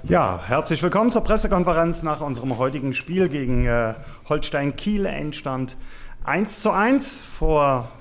Ja, herzlich willkommen zur Pressekonferenz nach unserem heutigen Spiel gegen Holstein Kiel. Endstand 1:1 vor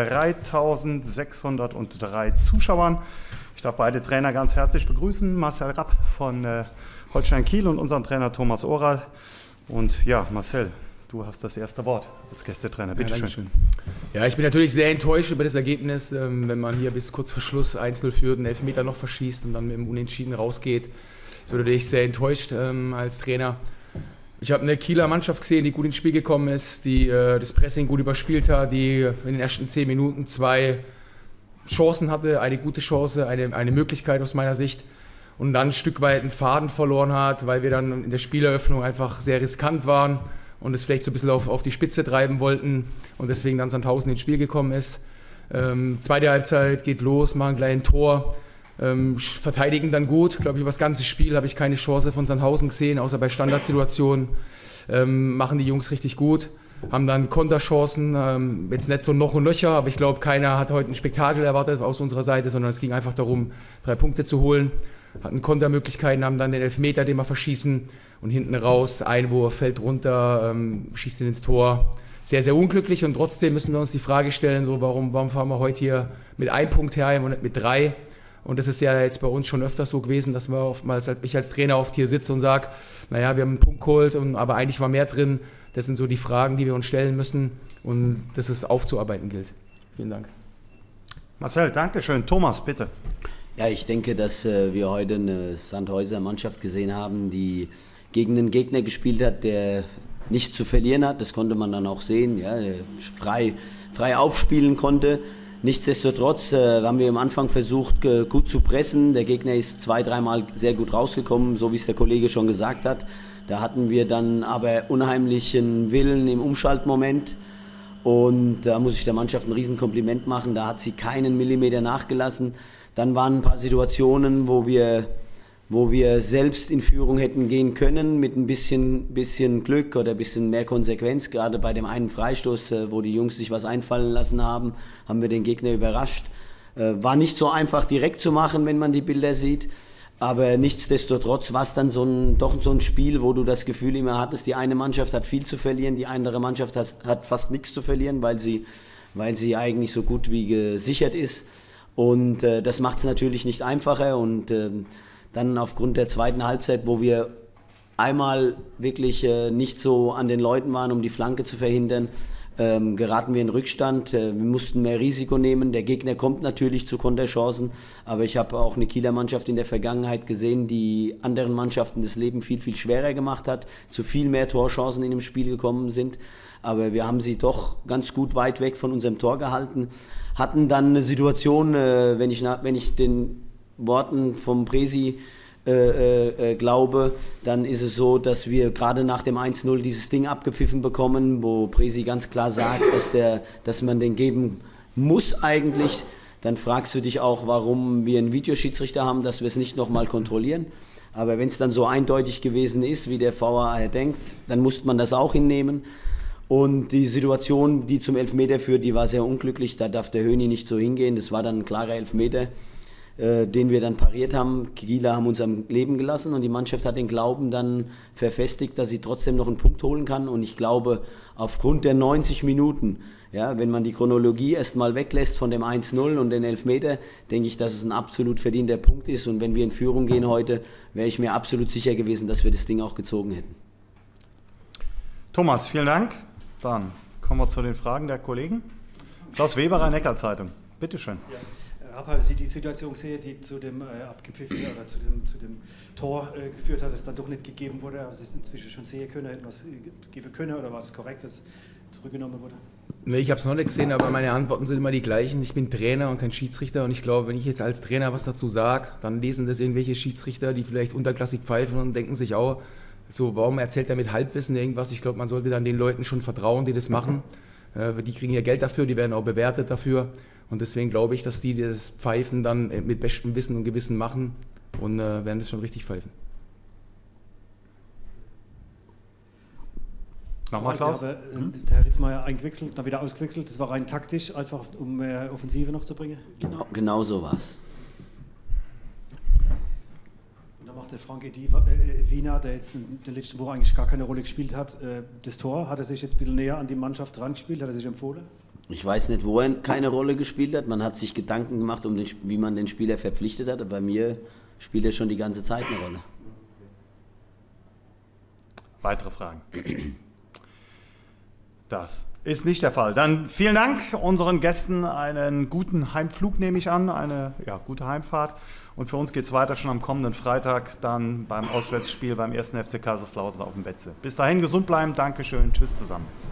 3.603 Zuschauern. Ich darf beide Trainer ganz herzlich begrüßen. Marcel Rapp von Holstein Kiel und unseren Trainer Thomas Oral. Und ja, Marcel, du hast das erste Wort als Gästetrainer. Bitte schön. Ja, ich bin natürlich sehr enttäuscht über das Ergebnis, wenn man hier bis kurz vor Schluss 1:0 führt, einen Elfmeter noch verschießt und dann mit dem Unentschieden rausgeht. Das würde ich sehr enttäuscht als Trainer. Ich habe eine Kieler Mannschaft gesehen, die gut ins Spiel gekommen ist, die das Pressing gut überspielt hat, die in den ersten 10 Minuten 2 Chancen hatte, eine gute Chance, eine Möglichkeit aus meiner Sicht, und dann ein Stück weit einen Faden verloren hat, weil wir dann in der Spieleröffnung einfach sehr riskant waren und es vielleicht so ein bisschen auf die Spitze treiben wollten und deswegen dann Sandhausen ins Spiel gekommen ist. Zweite Halbzeit geht los, machen gleich ein Tor. Verteidigen dann gut, glaube ich, über das ganze Spiel habe ich keine Chance von Sandhausen gesehen, außer bei Standardsituationen. Machen die Jungs richtig gut, haben dann Konterchancen, jetzt nicht so noch und nöcher, aber ich glaube, keiner hat heute ein Spektakel erwartet aus unserer Seite, sondern es ging einfach darum, 3 Punkte zu holen. Hatten Kontermöglichkeiten, haben dann den Elfmeter, den wir verschießen, und hinten raus, Einwurf, fällt runter, schießt ihn ins Tor. Sehr, sehr unglücklich, und trotzdem müssen wir uns die Frage stellen, so, warum fahren wir heute hier mit 1 Punkt her und nicht mit 3? Und das ist ja jetzt bei uns schon öfters so gewesen, dass wir oftmals, ich als Trainer oft hier sitze und sage, naja, wir haben einen Punkt geholt, aber eigentlich war mehr drin. Das sind so die Fragen, die wir uns stellen müssen und das es aufzuarbeiten gilt. Vielen Dank. Marcel, danke schön. Thomas, bitte. Ja, ich denke, dass wir heute eine Sandhäuser Mannschaft gesehen haben, die gegen einen Gegner gespielt hat, der nichts zu verlieren hat. Das konnte man dann auch sehen, ja, der frei aufspielen konnte. Nichtsdestotrotz haben wir am Anfang versucht, gut zu pressen. Der Gegner ist 2-3 Mal sehr gut rausgekommen, so wie es der Kollege schon gesagt hat. Da hatten wir dann aber unheimlichen Willen im Umschaltmoment. Und da muss ich der Mannschaft ein Riesenkompliment machen. Da hat sie keinen Millimeter nachgelassen. Dann waren ein paar Situationen, wo wir selbst in Führung hätten gehen können mit ein bisschen Glück oder ein bisschen mehr Konsequenz. Gerade bei dem einen Freistoß, wo die Jungs sich was einfallen lassen haben, haben wir den Gegner überrascht. War nicht so einfach direkt zu machen, wenn man die Bilder sieht. Aber nichtsdestotrotz war es dann doch so ein Spiel, wo du das Gefühl immer hattest, die eine Mannschaft hat viel zu verlieren, die andere Mannschaft hat fast nichts zu verlieren, weil sie eigentlich so gut wie gesichert ist. Und das macht es natürlich nicht einfacher. Und dann aufgrund der zweiten Halbzeit, wo wir einmal wirklich nicht so an den Leuten waren, um die Flanke zu verhindern, geraten wir in Rückstand. Wir mussten mehr Risiko nehmen. Der Gegner kommt natürlich zu Konterchancen, aber ich habe auch eine Kieler Mannschaft in der Vergangenheit gesehen, die anderen Mannschaften das Leben viel, viel schwerer gemacht hat, zu viel mehr Torchancen in dem Spiel gekommen sind. Aber wir haben sie doch ganz gut weit weg von unserem Tor gehalten. Hatten dann eine Situation, wenn ich den Worten vom Presi glaube, dann ist es so, dass wir gerade nach dem 1:0 dieses Ding abgepfiffen bekommen, wo Presi ganz klar sagt, dass man den geben muss eigentlich. Dann fragst du dich auch, warum wir einen Videoschiedsrichter haben, dass wir es nicht nochmal kontrollieren. Aber wenn es dann so eindeutig gewesen ist, wie der VAR denkt, dann muss man das auch hinnehmen. Und die Situation, die zum Elfmeter führt, die war sehr unglücklich. Da darf der Höni nicht so hingehen. Das war dann ein klarer Elfmeter, den wir dann pariert haben. Kieler haben uns am Leben gelassen und die Mannschaft hat den Glauben dann verfestigt, dass sie trotzdem noch einen Punkt holen kann. Und ich glaube, aufgrund der 90 Minuten, ja, wenn man die Chronologie erstmal weglässt von dem 1:0 und den Elfmeter, denke ich, dass es ein absolut verdienter Punkt ist. Und wenn wir in Führung gehen heute, wäre ich mir absolut sicher gewesen, dass wir das Ding auch gezogen hätten. Thomas, vielen Dank. Dann kommen wir zu den Fragen der Kollegen. Klaus Weber, Rhein-Neckar-Zeitung. Bitte schön. Ja. Haben Sie die Situation gesehen, die zu dem abgepfiffenen oder zu dem Tor geführt hat, das dann doch nicht gegeben wurde, aber Sie es inzwischen schon sehen können, hätten was geben können oder was Korrektes zurückgenommen wurde? Nee, ich habe es noch nicht gesehen, aber meine Antworten sind immer die gleichen. Ich bin Trainer und kein Schiedsrichter und ich glaube, wenn ich jetzt als Trainer was dazu sage, dann lesen das irgendwelche Schiedsrichter, die vielleicht unterklassig pfeifen und denken sich auch, so, warum erzählt er mit Halbwissen irgendwas? Ich glaube, man sollte dann den Leuten schon vertrauen, die das machen. Die kriegen ja Geld dafür, die werden auch bewertet dafür. Und deswegen glaube ich, dass die das Pfeifen dann mit bestem Wissen und Gewissen machen und werden das schon richtig pfeifen. Nochmal, Klaus? Der Herr Ritzmeier eingewechselt, dann wieder ausgewechselt. Das war rein taktisch, einfach um mehr Offensive noch zu bringen? Genau so war es. der Frank Wiener, der jetzt in der letzten Woche eigentlich gar keine Rolle gespielt hat, das Tor, hat er sich jetzt ein bisschen näher an die Mannschaft dran gespielt, hat er sich empfohlen? Ich weiß nicht, wo er keine Rolle gespielt hat. Man hat sich Gedanken gemacht, wie man den Spieler verpflichtet hat. Aber bei mir spielt er schon die ganze Zeit eine Rolle. Weitere Fragen? Das ist nicht der Fall. Dann vielen Dank unseren Gästen, einen guten Heimflug nehme ich an, eine gute Heimfahrt. Und für uns geht es weiter schon am kommenden Freitag, dann beim Auswärtsspiel beim 1. FC Kaiserslautern auf dem Betze. Bis dahin gesund bleiben, Dankeschön, tschüss zusammen.